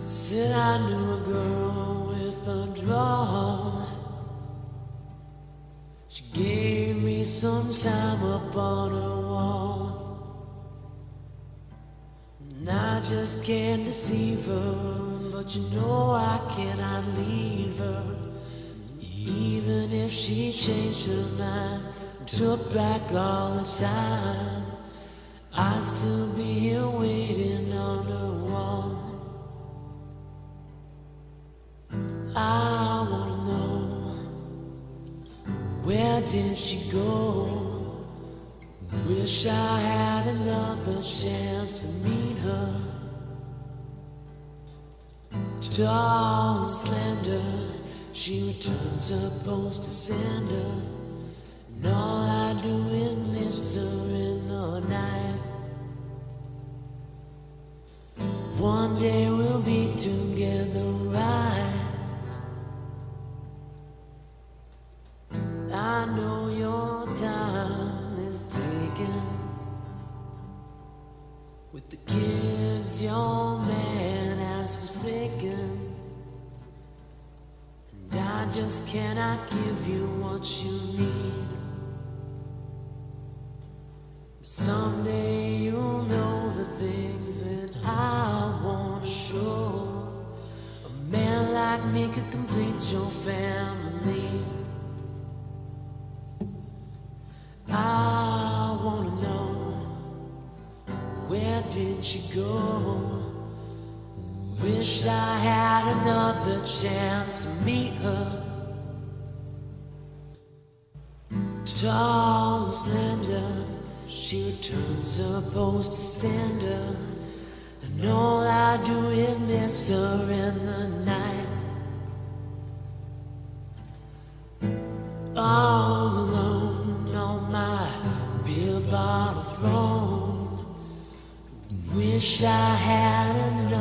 Said I knew a girl with a draw. She gave me some time up on her wall, and I just can't deceive her. But you know I cannot leave her. Even if she changed her mind, took back all the time, I'd still be here waiting on her wall. I wanna know, where did she go? Wish I had another chance to meet her. Tall and slender, she returns her post to sender, and all I do is miss her in the night. One day we'll be together, right? I know your time is taken with the kids your man has forsaken, and I just cannot give you what you need. Someday you'll know the things that I want to show. A man like me could complete your family. I wanna know, where did she go? Wish I had another chance to meet her. Tall and slender, she returns her post to sender, and all I do is miss her in the night. All alone on my beer bottle throne, wish I had another